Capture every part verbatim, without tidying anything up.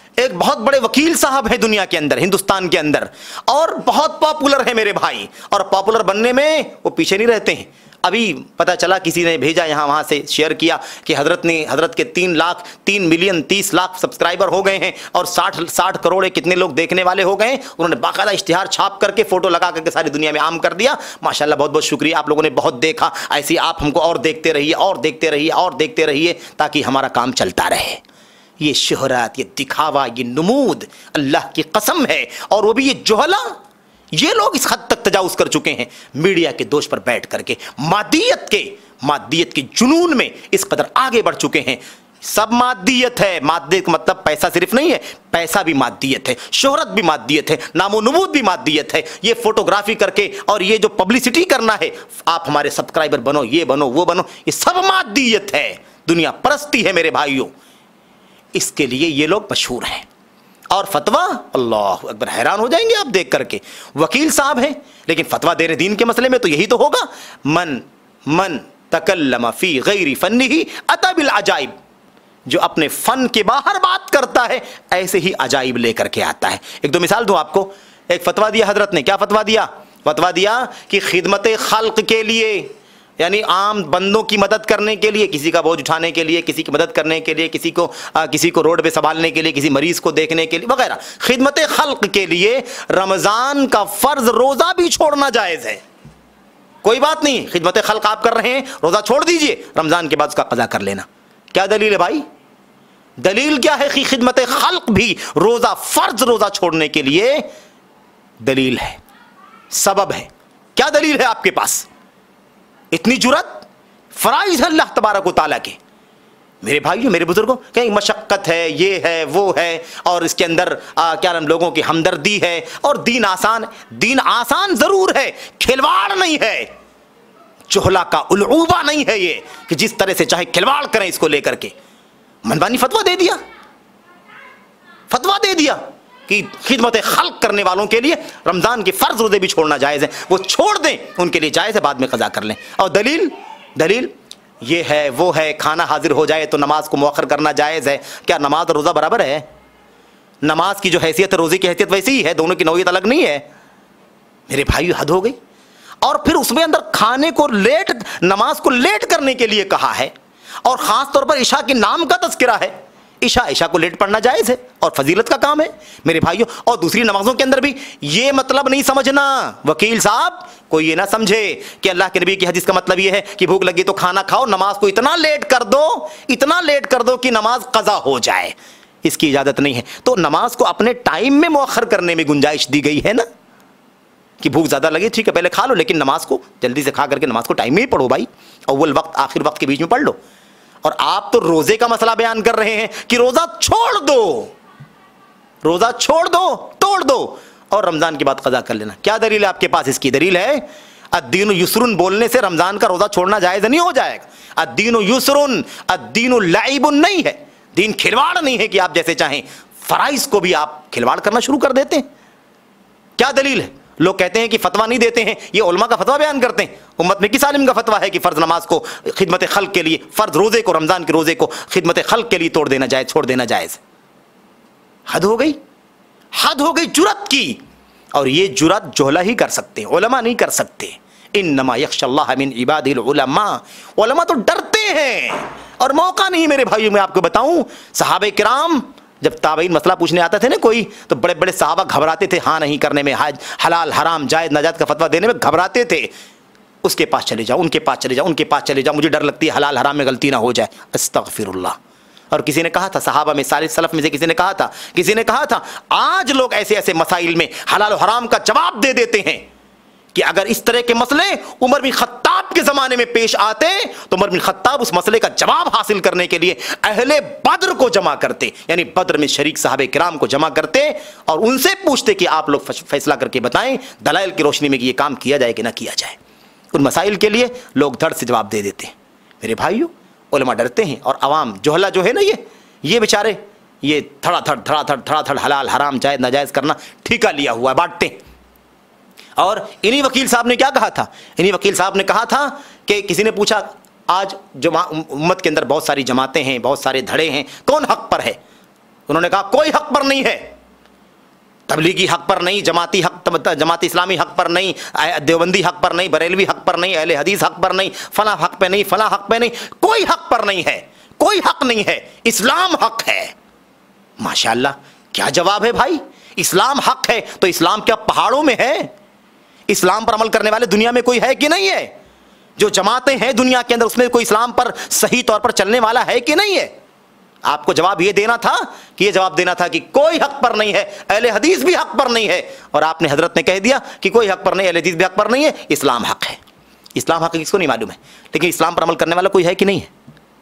एक बहुत बड़े वकील साहब हैं दुनिया के अंदर, हिंदुस्तान के अंदर, और बहुत पॉपुलर है मेरे भाई, और पॉपुलर बनने में वो पीछे नहीं रहते हैं। अभी पता चला, किसी ने भेजा यहाँ वहाँ से शेयर किया कि हजरत ने हजरत के तीन लाख तीन मिलियन तीस लाख सब्सक्राइबर हो गए हैं और साठ साठ करोड़ कितने लोग देखने वाले हो गए हैं। उन्होंने बाकायदा इश्तिहार छाप करके फोटो लगा करके सारी दुनिया में आम कर दिया। माशाल्लाह, बहुत बहुत शुक्रिया, आप लोगों ने बहुत देखा। ऐसे आप हमको और देखते रहिए और देखते रहिए और देखते रहिए ताकि हमारा काम चलता रहे। ये शोहरत, ये दिखावा, ये नमूद अल्लाह की कसम है, और वो भी ये जोहला, ये लोग इस हद तक तजावुज कर चुके हैं मीडिया के दोष पर बैठ करके, मादियत के मादियत के जुनून में इस कदर आगे बढ़ चुके हैं। सब मादियत है, मादियत का मतलब पैसा सिर्फ नहीं है, पैसा भी मादियत है, शोहरत भी मादियत है, नामो नमूद भी मादियत है। ये फोटोग्राफी करके और ये जो पब्लिसिटी करना है, आप हमारे सब्सक्राइबर बनो, ये बनो, वो बनो, ये सब मादियत है, दुनिया परस्ती है मेरे भाइयों। इसके लिए ये लोग मशहूर हैं। और फतवा, अल्लाह अकबर, हैरान हो जाएंगे आप देख करके। वकील साहब हैं लेकिन फतवा दे रहे दीन के मसले में, तो यही तो होगा, मन मन तकल्लम फी गैरि फन्निही अता बिल अजाइब। जो अपने फन के बाहर बात करता है ऐसे ही अजाइब लेकर के आता है। एक दो मिसाल दूं आपको। एक फतवा दिया हजरत ने, क्या फतवा दिया? फतवा दिया कि खिदमत खल्क के लिए, यानी आम बंदों की मदद करने के लिए, किसी का बोझ उठाने के लिए, किसी की मदद करने के लिए, किसी को आ, किसी को रोड पे संभालने के लिए, किसी मरीज को देखने के लिए वगैरह, खिदमत खल्क के लिए रमज़ान का फ़र्ज रोज़ा भी छोड़ना जायज़ है। कोई बात नहीं, खिदमत खल्क आप कर रहे हैं, रोज़ा छोड़ दीजिए, रमज़ान के बाद उसका क़ज़ा कर लेना। क्या दलील है भाई? दलील क्या है कि खिदमत खल्क भी रोज़ा, फ़र्ज रोज़ा छोड़ने के लिए दलील है, सबब है। क्या दलील है आपके पास? इतनी जुरत, फराइज है अल्लाह तबारक व तआला के। मेरे भाइयों, मेरे बुजुर्गों, कहीं मशक्क़त है, ये है, वो है, और इसके अंदर आ, क्या नाम, लोगों की हमदर्दी है, और दीन आसान, दीन आसान ज़रूर है, खिलवाड़ नहीं है, चोहला का उलूबा नहीं है ये कि जिस तरह से चाहे खिलवाड़ करें इसको लेकर के। मनमानी फतवा दे दिया, फतवा दे दिया कि खिदमत खल्क करने वालों के लिए रमज़ान के फ़र्ज रोज़े भी छोड़ना जायज़ है, वो छोड़ दें, उनके लिए जायज़ है, बाद में क़ज़ा कर लें। और दलील, दलील ये है, वो है, खाना हाजिर हो जाए तो नमाज को मुअख्खर करना जायज़ है। क्या नमाज और रोज़ा बराबर है? नमाज की जो हैसियत है रोज़े की हैसियत वैसी ही है, दोनों की नौयत अलग नहीं है। मेरे भाई, हद हो गई। और फिर उसमें अंदर खाने को लेट, नमाज को लेट करने के लिए कहा है, और ख़ास तौर पर इशा के नाम का तज़किरा है। इशा इशा को लेट पढ़ना जायज़ है और फजीलत का काम है मेरे भाइयों। और दूसरी नमाजों के अंदर भी ये मतलब नहीं समझना, वकील साहब, कोई ये ना समझे कि अल्लाह के नबी की हदीस का मतलब ये है कि भूख लगी तो खाना खाओ, नमाज को इतना लेट कर दो, इतना लेट कर दो कि नमाज क़ज़ा हो जाए। इसकी इजाज़त नहीं है। तो नमाज को अपने टाइम में मुअख्खर करने में गुंजाइश दी गई है ना, कि भूख ज़्यादा लगी, ठीक है, पहले खा लो, लेकिन नमाज को जल्दी से खा करके नमाज को टाइम में ही पढ़ो भाई, अव्वल वक्त आखिर वक्त के बीच में पढ़ लो। और आप तो रोजे का मसला बयान कर रहे हैं कि रोजा छोड़ दो, रोजा छोड़ दो, तोड़ दो, और रमजान की बात क़ज़ा कर लेना। क्या दलील है आपके पास इसकी? दलील है अद्दीनु युसरुन बोलने से रमजान का रोजा छोड़ना जायज़ नहीं हो जाएगा। अद्दीनु युसरुन, अद्दीनु लाइबुन नहीं है, दीन खिलवाड़ नहीं है कि आप जैसे चाहें फराइज को भी आप खिलवाड़ करना शुरू कर देते हैं। क्या दलील है? लोग कहते हैं कि फतवा नहीं देते हैं, ये उलमा का फतवा बयान करते हैं। उम्मत में किस आलिम का फतवा है कि फ़र्ज नमाज को खिदमत खल्क के लिए, फ़र्ज रोज़े को, रमज़ान के रोज़े को खिदमत खल्क के लिए तोड़ देना जायज़, छोड़ देना जायज़? हद हो गई, हद हो गई जुरत की। और ये जुरत जोहला ही कर सकते हैं, उलमा नहीं कर सकते। इन्नमा यख्शल्लाह मिन इबादिल उलमा, उलमा तो डरते हैं और मौका नहीं। मेरे भाइयों, मैं आपको बताऊं, सहाबे किराम जब ताबईन मसला पूछने आता थे ना कोई, तो बड़े बड़े सहाबा घबराते थे, हाँ नहीं करने में, हाज हलाल हराम जायज़ नाजायज़ का फतवा देने में घबराते थे। उसके पास चले जाओ, उनके पास चले जाओ, उनके पास चले जाओ, मुझे डर लगती है हलाल हराम में गलती ना हो जाए, अस्तगफिरुल्लाह। और किसी ने कहा था, सहाबा में सारे सलफ में से किसी ने कहा था, किसी ने कहा था आज लोग ऐसे ऐसे मसाइल में हलाल हराम का जवाब दे देते हैं कि अगर इस तरह के मसले उमर बिन खत्ताब के ज़माने में पेश आते तो उमर बिन खत्ताब उस मसले का जवाब हासिल करने के लिए अहले बद्र को जमा करते, यानी बद्र में शरीक साहबे किराम को जमा करते और उनसे पूछते कि आप लोग फैसला करके बताएं दलाइल की रोशनी में कि ये काम किया जाए कि ना किया जाए। उन मसाइल के लिए लोग धड़ से जवाब दे देते हैं। मेरे भाइयों, उलमा डरते हैं और अवाम जोहला जो है ना, ये ये बेचारे ये धड़ाधड़ धड़ाधड़ धड़ाधड़ हलाल हराम जायज़ नाजायज़ करना ठेका लिया हुआ है, बांटते हैं। और इन्हीं वकील साहब ने क्या कहा था? इन्हीं वकील साहब ने कहा था कि किसी ने पूछा, आज जो उम्मत के अंदर बहुत सारी जमातें हैं, बहुत सारे धड़े हैं, कौन हक पर है? उन्होंने कहा कोई हक पर नहीं है, तबलीगी हक पर नहीं, जमाती हक, जमाती इस्लामी हक पर नहीं, देवबंदी हक पर नहीं, बरेलवी हक पर नहीं, अहले हदीस हक पर नहीं, फला हक पे नहीं, फला हक पे नहीं, कोई हक पर नहीं है, कोई हक नहीं है, इस्लाम हक है। माशाअल्लाह, क्या जवाब है भाई। इस्लाम हक है तो इस्लाम क्या पहाड़ों में है? इस्लाम पर अमल करने वाले दुनिया में कोई है कि नहीं है? जो जमातें हैं दुनिया के अंदर उसमें कोई इस्लाम पर सही तौर पर चलने वाला है कि नहीं है? आपको जवाब यह देना था कि यह जवाब देना था कि कोई हक पर नहीं है, अहले हदीस भी हक पर नहीं है, और आपने हजरत ने कह दिया कि कोई हक पर नहीं, अहले हदीस भी हक पर नहीं है, इस्लाम हक है। इस्लाम हक किसको नहीं मालूम है, लेकिन इस्लाम पर अमल करने वाला कोई है कि नहीं है?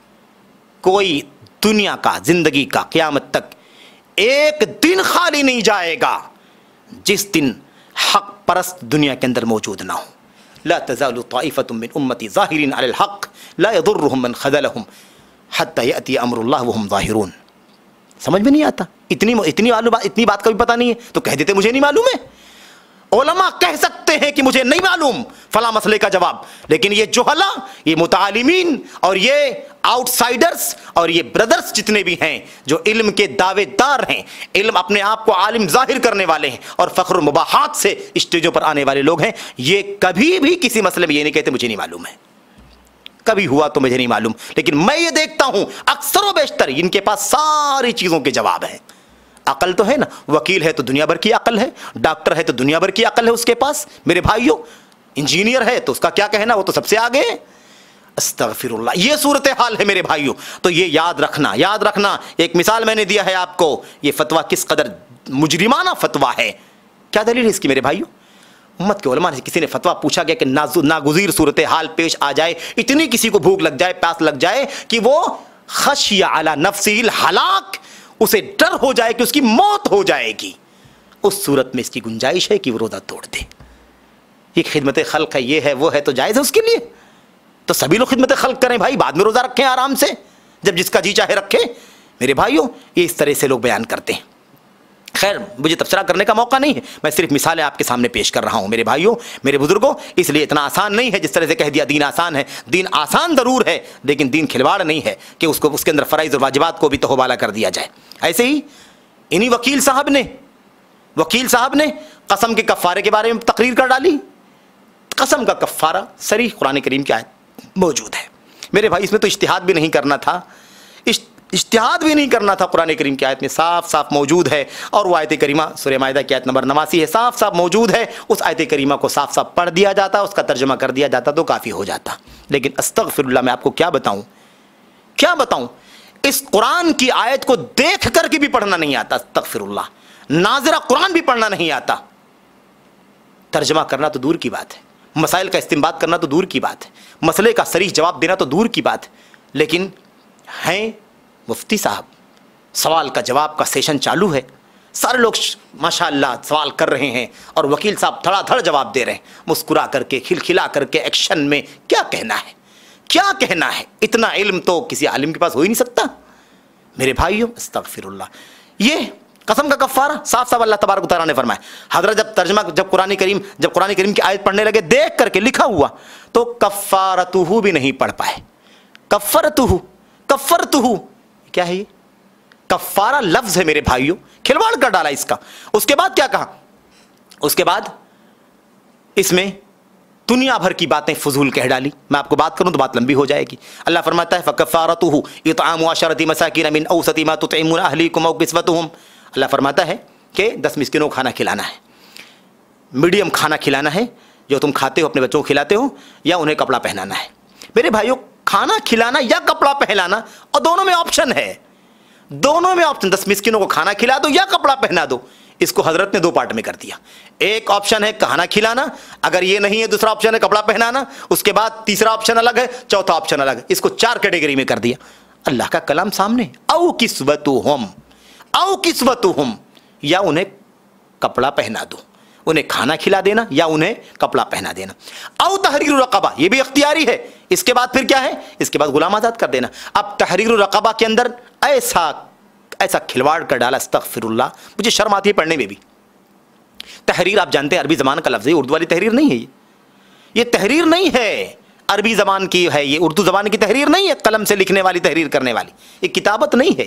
कोई दुनिया का, जिंदगी का, क़यामत तक एक दिन खाली नहीं जाएगा जिस दिन हक परस्त दुनिया के अंदर मौजूद ना हो। ला तज़ालु ताइफ़तुम मिन उम्मती ज़ाहिरीन अलल हक़ ला यदुर्रुहुम मन ख़ज़लहुम हत्ता यअती अम्रुल्लाह वहुम ज़ाहिरून। समझ में नहीं आता, इतनी इतनी मालूम इतनी बात कभी पता नहीं है तो कह देते मुझे नहीं मालूम है। उलमा कह सकते हैं कि मुझे नहीं मालूम फला मसले का जवाब, लेकिन ये जुहला, ये मुतालिमीन और ये आउटसाइडर्स और ये ब्रदर्स जितने भी हैं जो इल्म के दावेदार हैं, इल्म अपने आप को आलिम जाहिर करने वाले हैं और फ़ख्र मुबाहात से स्टेजों पर आने वाले लोग हैं, ये कभी भी किसी मसले में ये नहीं कहते मुझे नहीं मालूम है। कभी हुआ तो मुझे नहीं मालूम, लेकिन मैं ये देखता हूं अक्सर व बेशतर इनके पास सारी चीज़ों के जवाब हैं। अकल तो है ना, वकील है तो दुनिया भर की अकल है, डॉक्टर है तो दुनिया भर की अकल है उसके पास मेरे भाइयों, इंजीनियर है तो उसका क्या कहना, वो तो सबसे आगे है। अस्तगफिरुल्लाह, ये सूरत हाल है मेरे भाइयों। तो ये याद रखना, याद रखना। एक मिसाल मैंने दिया है आपको, ये फतवा किस कदर मुजरिमाना फतवा है। क्या दलील है इसकी मेरे भाइयों? उम्मत के उलमा ने, किसी ने फतवा पूछा गया कि नागुज़ीर सूरत हाल पेश आ जाए, इतनी किसी को भूख लग जाए, प्यास लग जाए कि वो खशिया अला नफ्सिल हलाक, उसे डर हो जाए कि उसकी मौत हो जाएगी, उस सूरत में इसकी गुंजाइश है कि वो रोज़ा तोड़ दे। ये खिदमत खल्क है, ये है वो है, तो जायज़ है उसके लिए। तो सभी लोग खिदमत खल्क करें भाई, बाद में रोज़ा रखें आराम से, जब जिसका जी चाहे रखे। मेरे भाइयों, ये इस तरह से लोग बयान करते हैं। खैर, मुझे तबसरा करने का मौका नहीं है, मैं सिर्फ मिसालें आपके सामने पेश कर रहा हूँ मेरे भाइयों, मेरे बुजुर्गों। इसलिए इतना आसान नहीं है जिस तरह से कह दिया दीन आसान है। दीन आसान ज़रूर है, लेकिन दीन खिलवाड़ नहीं है कि उसको उसके अंदर फ़राइज़ और वाजिबात को भी तहोबाला कर दिया जाए। ऐसे ही इन्हीं वकील साहब ने वकील साहब ने कसम के कफ़ारे के बारे में तकरीर कर डाली। कसम का कफ़ारा सरीह कुरान करीम की आयत मौजूद है मेरे भाई, इसमें तो इज्तिहाद भी नहीं करना था, इज्तिहाद भी नहीं करना था। कुरान करीम की आयत में साफ साफ मौजूद है, और वो आयत करीमा सूरह माइदा की आयत नंबर नवासी है, साफ साफ मौजूद है। उस आयत करीमा को साफ साफ पढ़ दिया जाता, उसका तर्जुमा कर दिया जाता तो काफ़ी हो जाता। लेकिन अस्तगफिरुल्लाह, मैं आपको क्या बताऊं क्या बताऊं इस कुरान की आयत को देख करके भी पढ़ना नहीं आता। अस्तगफिरुल्लाह, नाज़िरा कुरान भी पढ़ना नहीं आता, तर्जुमा करना तो दूर की बात है, मसाइल का इस्तिंबात करना तो दूर की बात है, मसले का सरीह जवाब देना तो दूर की बात है। लेकिन हैं मुफ्ती साहब, सवाल का जवाब का सेशन चालू है, सारे लोग माशाअल्लाह सवाल कर रहे हैं और वकील साहब धड़ाधड़ जवाब दे रहे हैं, मुस्कुरा करके, खिलखिला करके, एक्शन में। क्या कहना है, क्या कहना है? इतना इल्म तो किसी आलिम के पास हो ही नहीं सकता मेरे भाइयों। अस्तगफिरुल्लाह, ये कसम का कफ़ारा साफ साफ अल्लाह तबारक व तआला ने फरमाया। हज़रत जब तर्जमा जब कुरान करीम जब कुरान करीम की आयत पढ़ने लगे, देख करके लिखा हुआ, तो कफ़ारतुहु भी नहीं पढ़ पाए। कफ़रतुहु, कफ़रतुहु क्या है? ये कफ़ारा लफ्ज़ है मेरे भाइयों, खिलवाड़ कर डाला इसका। उसके बाद क्या कहा? उसके बाद इसमें दुनिया भर की बातें फजूल कह डाली। मैं आपको बात करूं तो बात लंबी हो जाएगी। अल्लाह फरमाता है फ़कफ़ारतुहु इत्आमु अशरति मसाकीन मिन औसति मा तुतइमुन अहलीकुम औ किस्वतुहुम। अल्लाह फरमाता है कि दस मिस्किनों को खाना खिलाना है, मीडियम खाना खिलाना है, जो तुम खाते हो अपने बच्चों को खिलाते हो, या उन्हें कपड़ा पहनाना है। मेरे भाइयों, खाना खिलाना या कपड़ा पहनाना, और दोनों में ऑप्शन है, दोनों में ऑप्शन। दस मिस्किनों को खाना खिला दो या कपड़ा पहना दो। इसको हजरत ने दो पार्ट में कर दिया। एक ऑप्शन है खाना खिलाना, अगर ये नहीं है दूसरा ऑप्शन है कपड़ा पहनाना, उसके बाद तीसरा ऑप्शन अलग है, चौथा ऑप्शन अलग है। इसको चार कैटेगरी में कर दिया। अल्लाह का कलाम सामने, औ किस्वतुहुम, औ किस्वतुहुम, या उन्हें कपड़ा पहना दो, उन्हें खाना खिला देना या उन्हें कपड़ा पहना देना। औ तहरीर रक़बा, ये भी इख्तियारी है। इसके बाद फिर क्या है? इसके बाद गुलाम आज़ाद कर देना। अब तहरीर रक़बा के अंदर ऐसा ऐसा खिलवाड़ कर डाला, अस्तगफिरुल्लाह, मुझे शर्म आती है पढ़ने में भी। तहरीर आप जानते हैं अरबी ज़बान का लफ्ज़ है, उर्दू वाली तहरीर नहीं है। ये ये तहरीर नहीं है, अरबी ज़बान की है, ये उर्दू ज़बान की तहरीर नहीं है, कलम से लिखने वाली, तहरीर करने वाली। ये किताबत नहीं है,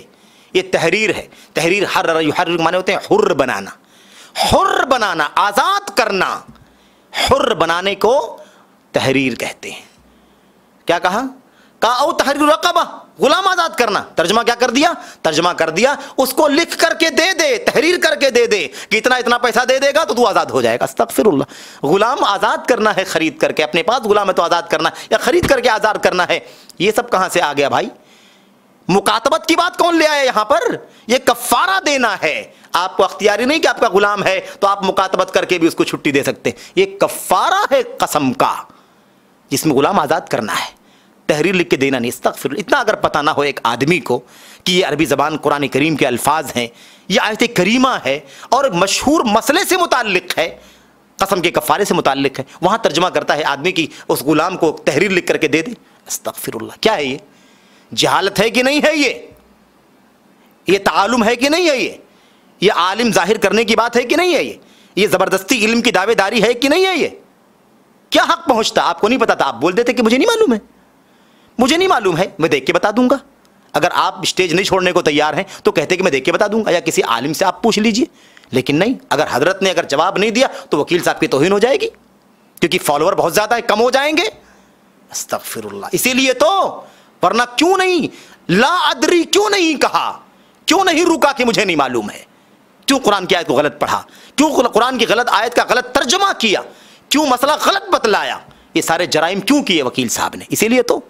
ये तहरीर है। तहरीर हर्र युहर्रिर माने होते हैं हुर्र बनाना, हुर्र बनाना, आज़ाद करना। हुर्र बनाने को तहरीर कहते हैं। क्या कहा? कहा औ तहरीर रक़बा, गुलाम आज़ाद करना। तर्जमा क्या कर दिया? तर्जमा कर दिया उसको लिख करके दे दे, तहरीर करके दे दे कि इतना इतना पैसा दे देगा तो तू आज़ाद हो जाएगा। अस्तग़फिरुल्लाह। गुलाम आज़ाद करना है खरीद करके, अपने पास गुलाम है तो आज़ाद करना या खरीद करके आज़ाद करना है। ये सब कहाँ से आ गया भाई? मुकातबत की बात कौन ले आया यहां पर? यह कफ़ारा देना है। आपको अख्तियारी नहीं कि आपका गुलाम है तो आप मुकातबत करके भी उसको छुट्टी दे सकते। ये कफ़ारा है कसम का, जिसमें गुलाम आज़ाद करना है, तहरीर लिख के देना नहीं। इस्तग़फिर। इतना अगर पता ना हो एक आदमी को कि ये अरबी ज़बान कुरान करीम के अल्फाज हैं, ये आयत करीमा है और मशहूर मसले से मुताल्लिक़ है, कसम के कफ़ारे से मुताल्लिक़ है, वहाँ तर्जमा करता है आदमी की उस गुलाम को तहरीर लिख करके दे दे। अस्तग़फिरुल्लाह। क्या है ये? जहालत है कि नहीं है? ये ये तालुम है कि नहीं है? ये ये आलिम जाहिर करने की बात है कि नहीं है? ये ये ज़बरदस्ती इल्म की दावेदारी है कि नहीं है? ये क्या हक पहुंचता? आपको नहीं पता था, आप बोल देते कि मुझे नहीं मालूम है, मुझे नहीं मालूम है, मैं देख के बता दूंगा। अगर आप स्टेज नहीं छोड़ने को तैयार हैं तो कहते कि मैं देख के बता दूंगा, या किसी आलिम से आप पूछ लीजिए। लेकिन नहीं, अगर हजरत ने अगर जवाब नहीं दिया तो वकील साहब की तौहीन हो जाएगी, क्योंकि फॉलोअर बहुत ज़्यादा है, कम हो जाएंगे। अस्तग़फिरुल्लाह। इसीलिए तो, वरना क्यों नहीं ला अदरी क्यों नहीं कहा, क्यों नहीं रुका कि मुझे नहीं मालूम है, क्यों कुरान की आयत को गलत पढ़ा, क्यों कुरान की गलत आयत का गलत तर्जमा किया, क्यों मसला गलत बतलाया, ये सारे जराइम क्यों किए वकील साहब ने? इसीलिए तो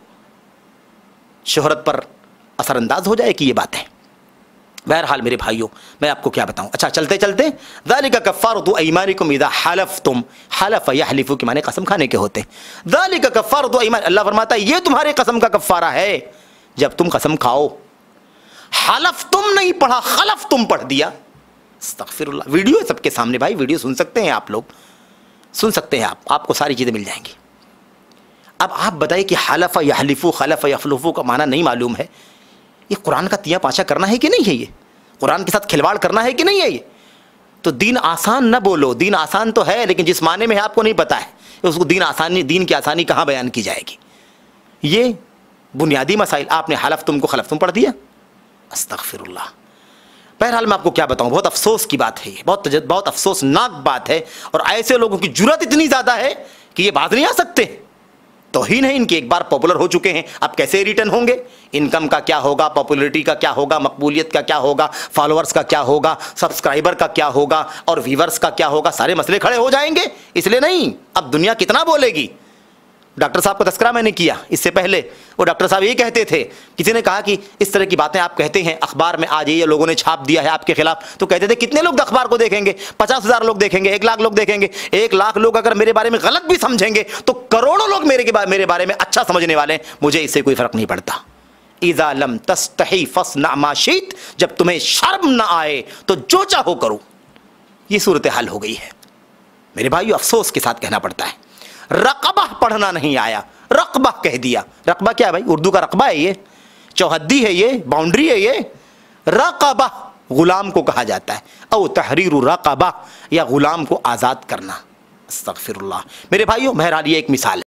शोहरत पर असरअंदाज हो जाए कि ये बात है। बहरहाल मेरे भाइयों, मैं आपको क्या बताऊं। अच्छा, चलते चलते ज़ालिका कफ़ारतु अयमानिकुम इज़ा हलफ़्तुम, हलफ़ यहलिफ़ु के माने कसम खाने के होते। ज़ालिका कफ़ारतु अयमान, अल्लाह फरमाता है ये तुम्हारे कसम का कफ़ारा है जब तुम कसम खाओ। हलफ़ तुम नहीं पढ़ा, खलफ़ तुम पढ़ दिया। अस्तग़फिरुल्लाह। वीडियो है सबके सामने भाई, वीडियो सुन सकते हैं आप लोग, सुन सकते हैं आप, आपको सारी चीज़ें मिल जाएंगी। अब आप बताइए कि हलफ़ यहलिफ़ु खलफ़ यखलुफ़ु का माना नहीं मालूम है, ये कुरान का तिया पाछा करना है कि नहीं है? ये कुरान के साथ खिलवाड़ करना है कि नहीं है? ये तो दीन आसान न बोलो, दीन आसान तो है लेकिन जिस माने में है आपको नहीं पता है, उसको दीन आसानी, दीन की आसानी कहाँ बयान की जाएगी? ये बुनियादी मसाइल आपने हलफ़ तुमको खलफ़ तुम पढ़ दिया। अस्तग़फिरुल्लाह। बहरहाल मैं आपको क्या बताऊँ, बहुत अफसोस की बात है ये, बहुत बहुत अफसोसनाक बात है। और ऐसे लोगों की जुर्रत इतनी ज़्यादा है कि ये बात नहीं आ सकते, तौहीन है इनकी। एक बार पॉपुलर हो चुके हैं, अब कैसे रिटर्न होंगे? इनकम का क्या होगा, पॉपुलरिटी का क्या होगा, मकबूलियत का क्या होगा, फॉलोअर्स का क्या होगा, सब्सक्राइबर का क्या होगा और व्यूवर्स का क्या होगा, सारे मसले खड़े हो जाएंगे। इसलिए नहीं, अब दुनिया कितना बोलेगी। डॉक्टर साहब का तस्करा मैंने किया इससे पहले, वो डॉक्टर साहब यही कहते थे, किसी ने कहा कि इस तरह की बातें आप कहते हैं अखबार में, आज ये लोगों ने छाप दिया है आपके खिलाफ, तो कहते थे कितने लोग अखबार को देखेंगे? पचास हजार लोग देखेंगे, एक लाख लोग देखेंगे। एक लाख लोग अगर मेरे बारे में गलत भी समझेंगे तो करोड़ों लोग मेरे के मेरे बारे में अच्छा समझने वाले हैं, मुझे इससे कोई फर्क नहीं पड़ता। इज़ा लम तस्तही फस्ना मा शित, जब तुम्हें शर्म ना आए तो जो चाहो करो। ये सूरत हाल हो गई है मेरे भाइयों, अफसोस के साथ कहना पड़ता है। रक़बा पढ़ना नहीं आया, रक़बा कह दिया। रक़बा क्या है भाई? उर्दू का रक़बा है, ये चौहद्दी है, ये बाउंड्री है। ये रक़बा गुलाम को कहा जाता है, औ तहरीरु रक़बा, या गुलाम को आज़ाद करना। अस्तग़फिरुल्लाह। मेरे भाइयों, बहरहाल ये एक मिसाल है।